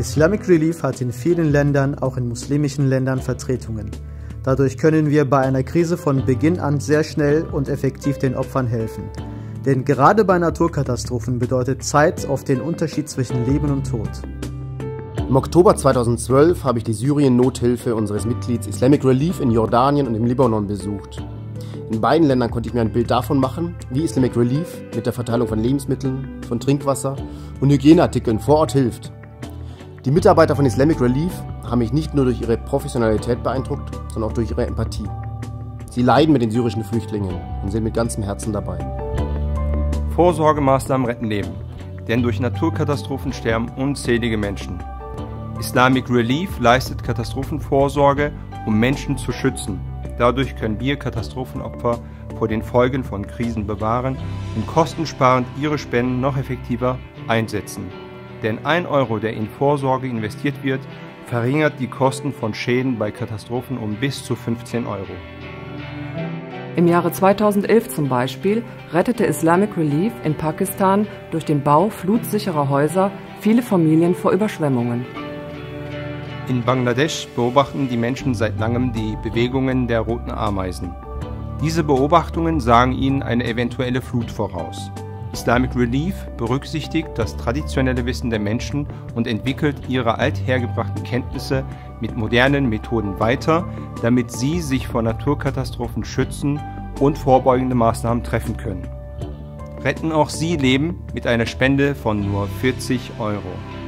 Islamic Relief hat in vielen Ländern, auch in muslimischen Ländern, Vertretungen. Dadurch können wir bei einer Krise von Beginn an sehr schnell und effektiv den Opfern helfen. Denn gerade bei Naturkatastrophen bedeutet Zeit oft den Unterschied zwischen Leben und Tod. Im Oktober 2012 habe ich die Syrien-Nothilfe unseres Mitglieds Islamic Relief in Jordanien und im Libanon besucht. In beiden Ländern konnte ich mir ein Bild davon machen, wie Islamic Relief mit der Verteilung von Lebensmitteln, von Trinkwasser und Hygieneartikeln vor Ort hilft. Die Mitarbeiter von Islamic Relief haben mich nicht nur durch ihre Professionalität beeindruckt, sondern auch durch ihre Empathie. Sie leiden mit den syrischen Flüchtlingen und sind mit ganzem Herzen dabei. Vorsorgemaßnahmen retten Leben, denn durch Naturkatastrophen sterben unzählige Menschen. Islamic Relief leistet Katastrophenvorsorge, um Menschen zu schützen. Dadurch können wir Katastrophenopfer vor den Folgen von Krisen bewahren und kostensparend ihre Spenden noch effektiver einsetzen. Denn 1 Euro, der in Vorsorge investiert wird, verringert die Kosten von Schäden bei Katastrophen um bis zu 15 Euro. Im Jahre 2011 zum Beispiel rettete Islamic Relief in Pakistan durch den Bau flutsicherer Häuser viele Familien vor Überschwemmungen. In Bangladesch beobachten die Menschen seit langem die Bewegungen der roten Ameisen. Diese Beobachtungen sagen ihnen eine eventuelle Flut voraus. Islamic Relief berücksichtigt das traditionelle Wissen der Menschen und entwickelt ihre althergebrachten Kenntnisse mit modernen Methoden weiter, damit sie sich vor Naturkatastrophen schützen und vorbeugende Maßnahmen treffen können. Retten auch Sie Leben mit einer Spende von nur 40 Euro.